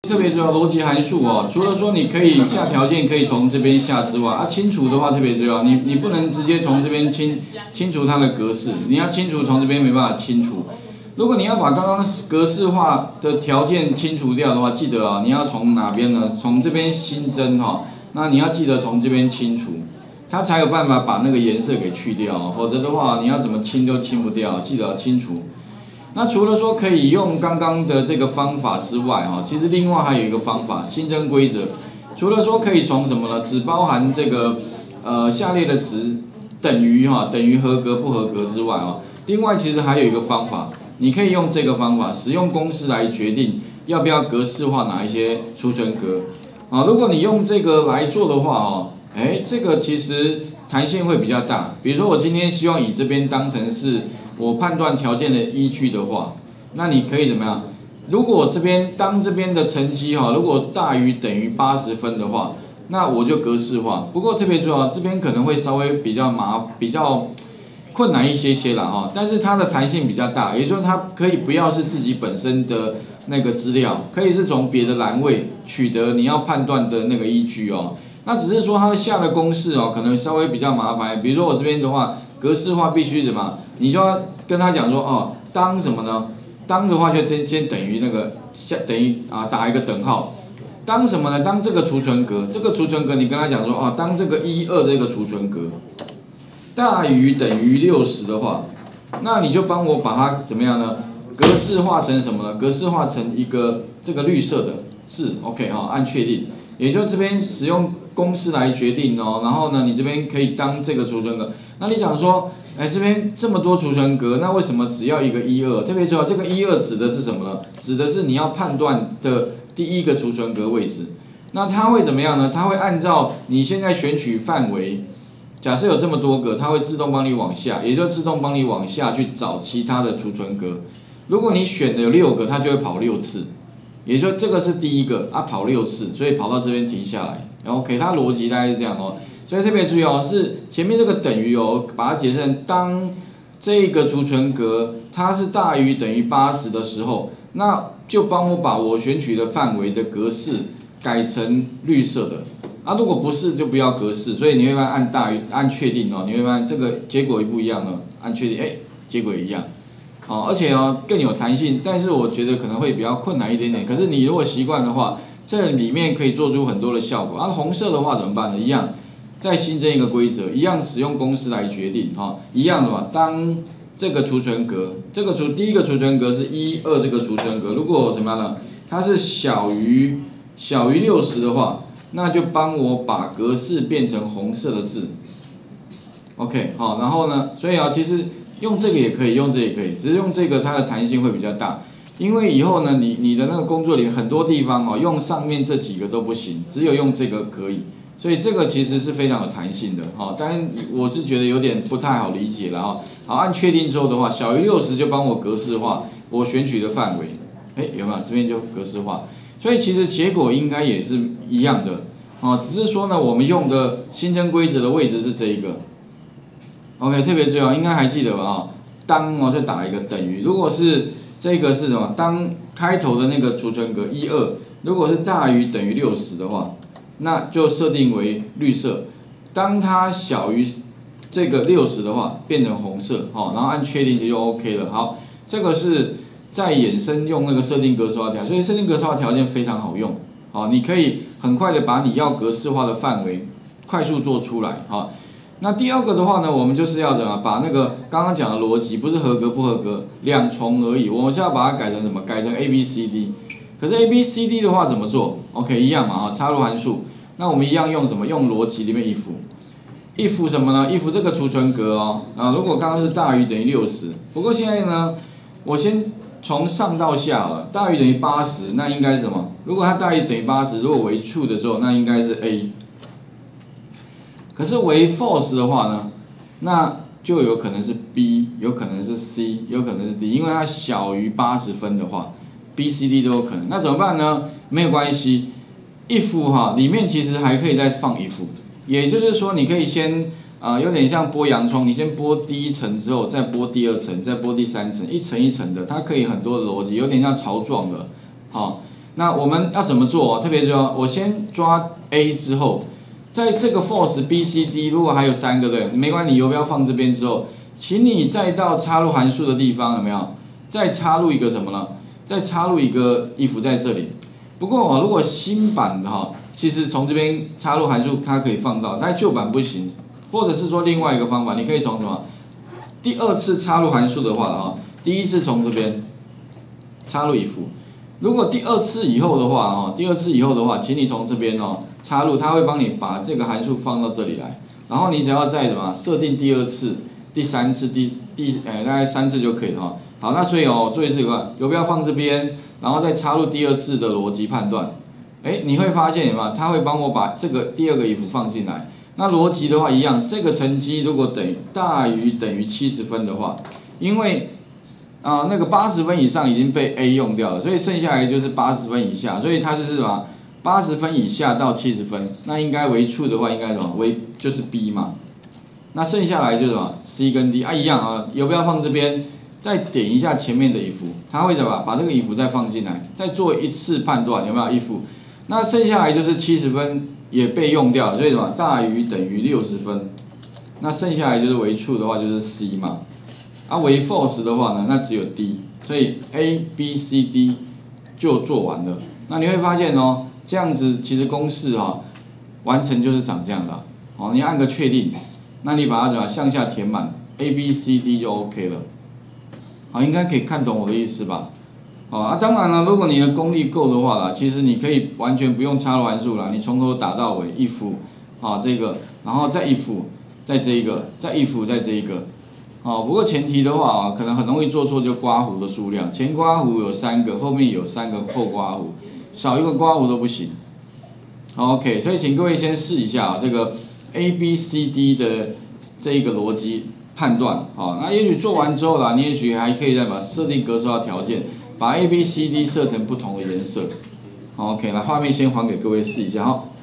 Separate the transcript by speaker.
Speaker 1: 特别重要，逻辑函数哦，除了说你可以下条件可以从这边下之外，啊，清除的话特别重要，你不能直接从这边清除它的格式，你要清除从这边没办法清除。如果你要把刚刚格式化的条件清除掉的话，记得啊，你要从哪边呢？从这边新增哈，那你要记得从这边清除，它才有办法把那个颜色给去掉，否则的话你要怎么清都清不掉，记得要清除。那除了说可以用刚刚的这个方法之外，哈，其实另外还有一个方法，新增规则。除了说可以从什么呢？只包含这个下列的值等于合格不合格之外啊，另外其实还有一个方法，你可以用这个方法，使用公式来决定要不要格式化哪一些储存格。啊，如果你用这个来做的话哦，这个其实弹性会比较大。比如说我今天希望以这边当成是我判断条件的依据的话，那你可以怎么样？如果这边的成绩如果大于等于80分的话，那我就格式化。不过特别注意啊，这边可能会稍微比较困难一些啦哈，但是它的弹性比较大，也就是说它可以不要是自己本身的那个资料，可以是从别的栏位取得你要判断的那个依据哦。那只是说它下的公式可能稍微比较麻烦。比如说我这边的话，格式化必须什么？你就要跟他讲说当什么呢？当的话就先等于那个等于打一个等号。当什么呢？当这个储存格，你跟他讲说当这个12这个储存格大于等于60的话，那你就帮我把它怎么样呢？格式化成什么呢？格式化成一个这个绿色的字 ，OK 按确定。也就这边使用公式来决定哦，然后呢，你这边可以当这个储存格。那你讲说，这边这么多储存格，那为什么只要一个12？特别重要，这个12指的是什么呢？指的是你要判断的第一个储存格位置。那它会怎么样呢？它会按照你现在选取范围，假设有这么多个，它会自动帮你往下，也就自动帮你往下去找其他的储存格。如果你选的有6个，它就会跑6次。也就这个是第一个跑6次，所以跑到这边停下来。OK， 它逻辑大概是这样哦。所以特别注意是前面这个等于把它解释成当这个储存格它是大于等于80的时候，那就帮我把我选取的范围的格式改成绿色的。如果不是就不要格式，所以你会按确定你会发现这个结果也不一样了，按确定结果也一样。而且更有弹性，但是我觉得可能会比较困难一点点。可是你如果习惯的话，这里面可以做出很多的效果。红色的话怎么办呢？一样，再新增一个规则，一样使用公式来决定一样的嘛。当这个储存格，第一个储存格是12这个储存格，如果什么样呢？它是小于60的话，那就帮我把格式变成红色的字。OK， 然后呢，所以其实用这个也可以，用这个也可以，只是用这个它的弹性会比较大，因为以后呢，你的那个工作里很多地方用上面这几个都不行，只有用这个可以，所以这个其实是非常有弹性的当然我是觉得有点不太好理解了好，按确定之后的话，小于60就帮我格式化我选取的范围，有没有？这边就格式化，所以其实结果应该也是一样的只是说呢，我们用的新增规则的位置是这一个。OK， 特别重要，应该还记得吧？当就打一个等于，如果是这个是什么？当开头的那个储存格12，如果是大于等于60的话，那就设定为绿色。当它小于这个60的话，变成红色，然后按确定就 OK 了。好，这个是再衍生用那个设定格式化条件，所以设定格式化条件非常好用。你可以很快的把你要格式化的范围快速做出来。那第二个的话呢，我们就是要怎么把那个刚刚讲的逻辑，不是合格不合格2重而已，我们是要把它改成什么？改成 ABCD。可是 ABCD 的话怎么做 ？OK， 一样嘛插入函数。那我们一样用什么？用逻辑里面if 什么呢？if 这个储存格如果刚刚是大于等于60，不过现在呢，我先从上到下了，大于等于80，那应该是什么？如果它大于等于80，如果为 true 的时候，那应该是 A。可是为 false 的话呢，那就有可能是 B， 有可能是 C， 有可能是 D， 因为它小于80分的话 ，B、C、D 都有可能。那怎么办呢？没有关系 ，if 里面其实还可以再放 if， 也就是说你可以先有点像剥洋葱，你先剥第一层之后，再剥第2层，再剥第3层，一层一层的，它可以很多的逻辑，有点像槽状的， 那我们要怎么做？特别重要，我先抓 A 之后，在这个 force B C D 如果还有3个对，没关系，你游标放这边之后，请你再到插入函数的地方有没有？再插入一个什么呢？再插入一个 if 在这里。不过如果新版的其实从这边插入函数它可以放到，但旧版不行。或者是说另外一个方法，你可以从什么？第2次插入函数的话第一次从这边插入 if， 如果第2次以后的话请你从这边插入，它会帮你把这个函数放到这里来，然后你只要再什么设定第2次、第3次、大概3次就可以了好，那所以做一次游标放这边，然后再插入第2次的逻辑判断，你会发现它会帮我把这个第2个 if 放进来。那逻辑的话一样，这个成绩如果大于等于70分的话，因为那个80分以上已经被 A 用掉了，所以剩下来就是80分以下，所以它就是什么80分以下到70分，那应该为处的话应该什么为就是 B 嘛，那剩下来就是什么 C 跟 D 一样游标放这边，再点一下前面的 if， 它会怎么把这个 if 再放进来，再做一次判断有没有 if， 那剩下来就是70分。也被用掉了，所以什么大于等于60分，那剩下来就是为处的话就是 C 嘛，为 false 的话呢，那只有 D， 所以 A、B、C、D 就做完了。那你会发现这样子其实公式完成就是长这样的你按个确定，那你把它怎么向下填满 A、B、C、D 就 OK 了，应该可以看懂我的意思吧？当然了，如果你的功力够的话其实你可以完全不用插入函数啦，你从头打到尾 if 这个，然后再 if 再这一个，再 if 再这一个，不过前提的话可能很容易做错就刮弧的数量，前刮弧有3个，后面有3个后刮弧，少一个刮弧都不行。OK， 所以请各位先试一下这个 A、B、C、D 的这一个逻辑判断那也许做完之后你也许还可以再把设定格式化条件。把 A、B、C、D 设成不同的颜色。OK， 来画面先还给各位试一下